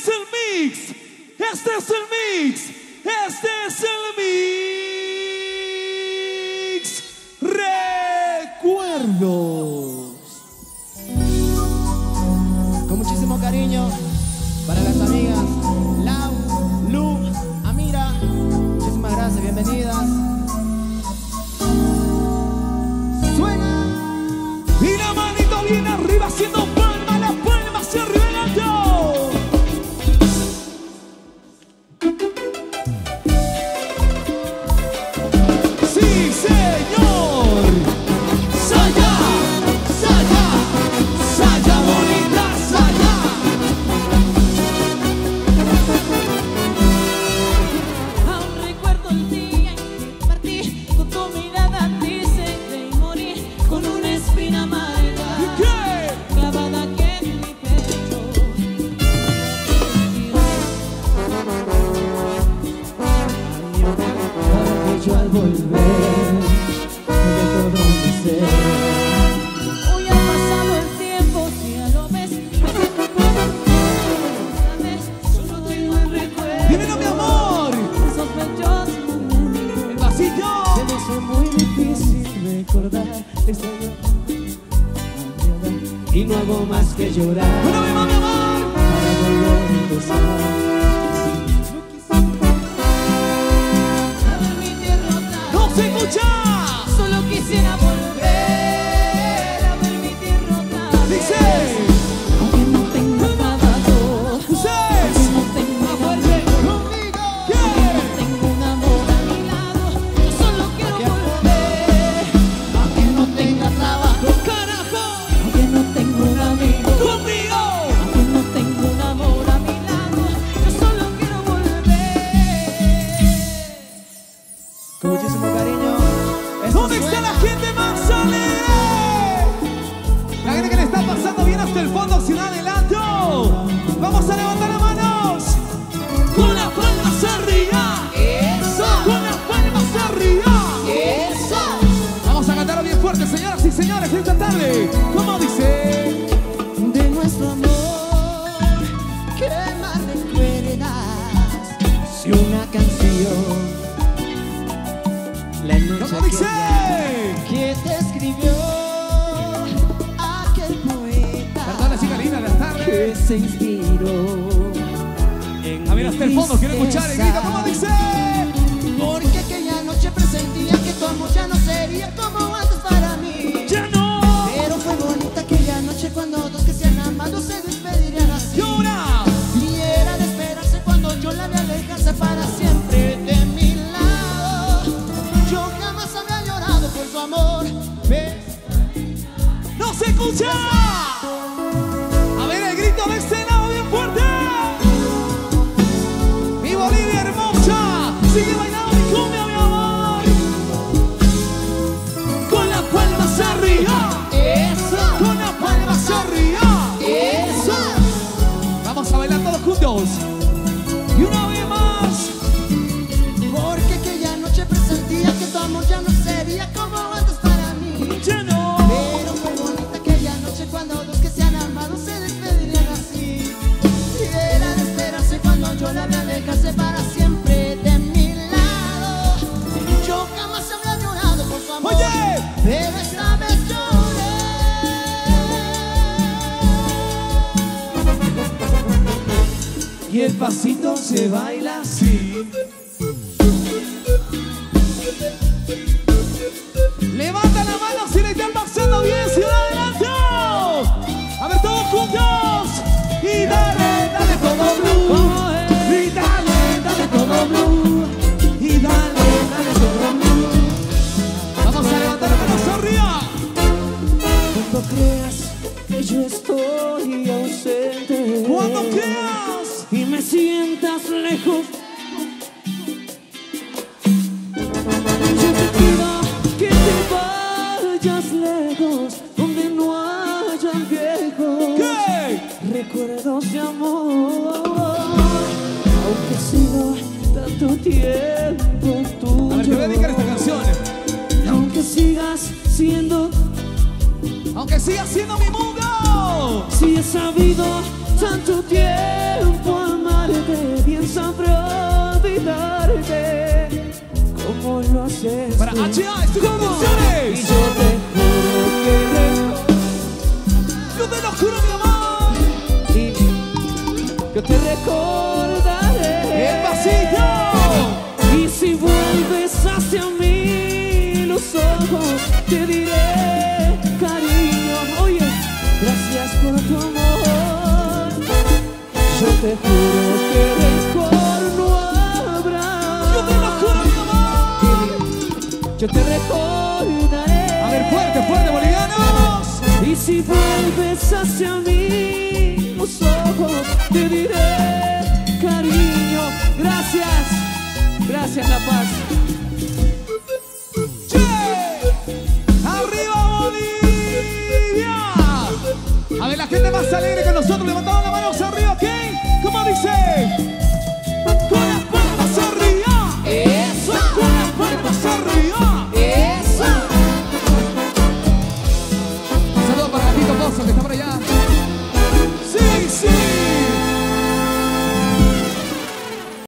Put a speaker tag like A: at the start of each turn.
A: es el mix. Este es el mix. Este es el mix. Recuerdos.
B: Con muchísimo cariño para las amigas Lau, Lu, Amira. Muchísimas gracias, bienvenidas. Suena.
A: Y la manito bien arriba haciendo palma, la palma hacia arriba en alto. Sí, señor. Saya, Saya, Saya bonita, Saya.
C: Aún recuerdo el día en que partí, con tu mirada dice que morí, con una espina amarga clavada aquí en mi pecho.
B: Para que yo al volver de todo mi ser.
C: Hoy ha pasado el tiempo, si ya lo ves, no sé qué puedo hacer. Solo tengo el recuerdo.
A: Dímelo, mi amor.
C: Sospechosos momentos.
A: El vasito.
B: Se me hace muy difícil recordar esta y no hago más que llorar
A: Una vez más, mi amor.
B: para volver a empezar.
A: No se escucha.
C: Solo quisiera volver a ver mi tierra otra vez.
A: Dice.
C: Aunque no tenga trabajo,
A: Seis.
C: no tengo fuerte conmigo,
A: ¿Qué?
C: no tengo un amor a mi lado. Yo solo quiero volver. Aunque no tenga trabajo,
A: Carajo.
C: aunque no tengo un amigo,
A: Conmigo.
C: aunque no tengo un amor a mi lado. Yo solo quiero volver.
B: Con muchísimo cariño. Esto
A: ¿Dónde está
B: suena.
A: la gente más alegre? La gente que le está pasando bien hasta el fondo, ciudad del alto. Vamos a levantar las manos. Con las palmas arriba.
C: Eso,
A: Con las palmas arriba.
C: eso.
A: Vamos a cantarlo bien fuerte, señoras y señores, esta tarde. ¿Cómo dice?
B: De nuestro amor, ¿qué más recuerdas? Si una canción, la noche
A: ¿Cómo dice?
B: que te escribió aquel poeta
A: Perdón, chica linda, las
B: que
A: tardes.
B: se inspiró en
A: A ver, hasta el fondo, quiero escuchar el grito. ¿Cómo dice?
B: porque aquella noche presentía que tu amor ya no sería como antes para mí.
A: ¡Ya no!
B: Pero fue bonita aquella noche cuando dos que se han amado se despedirían así.
A: ¡Llora!
B: Y era de esperarse cuando yo la vi alejarse para siempre de mi lado. Yo jamás había llorado por su amor. ¿Ves?
A: ¡No se escucha! A ver el grito de este lado bien fuerte. Mi Bolivia hermosa, sigue bailando mi cumbia, mi amor. Con las palmas arriba.
B: Eso,
A: Con las palmas arriba.
B: eso.
A: Vamos a bailar todos juntos. Y una vez más.
B: Porque aquella noche presentía que tu amor ya no sería como antes para mí.
A: ¡Ya no!
B: Pero fue bonita aquella noche cuando dos que se han amado se despedirían así. Y era de esperarse cuando yo la vi alejarse para siempre de mi lado. Yo jamás había llorado por su amor.
A: Oye.
B: Pero esta vez lloré.
A: Y el pasito se baila así. Levanta la mano si le están pasando bien, ciudad del alto. A ver, todos juntos. Y dale, dale todo blue. Y dale, dale todo blue. Y dale, dale todo blue. Vamos a levantar la mano arriba.
B: Cuando creas que yo estoy ausente,
A: Cuando creas
B: y me sientas lejos, yo te pido que te vayas lejos, donde no hayan viejos
A: ¿qué?
B: recuerdos de amor. Aunque siga tanto tiempo tuyo,
A: A ver, te voy a dedicar esta canción.
B: aunque sigas siendo,
A: Aunque siga siendo mi mundo.
B: si he sabido tanto tiempo
C: sabré olvidarte como lo haces
A: Para
C: tú.
A: HA, estudio
C: Y
A: canciones.
C: yo te juro que
A: Yo te lo juro, mi amor.
C: yo te recordaré.
A: El pasito.
C: Y si vuelves hacia mí los ojos, te diré, cariño, oye, gracias por tu amor. Yo te juro que rencor no habrá.
A: Yo te lo juro, mi amor.
C: Yo te recordaré.
A: A ver, fuerte, fuerte, bolivianos.
C: Y si vuelves hacia mí los ojos, te diré, cariño, gracias, gracias La Paz.
A: ¡Arriba, Bolivia! A ver, la gente más alegre que nosotros levantamos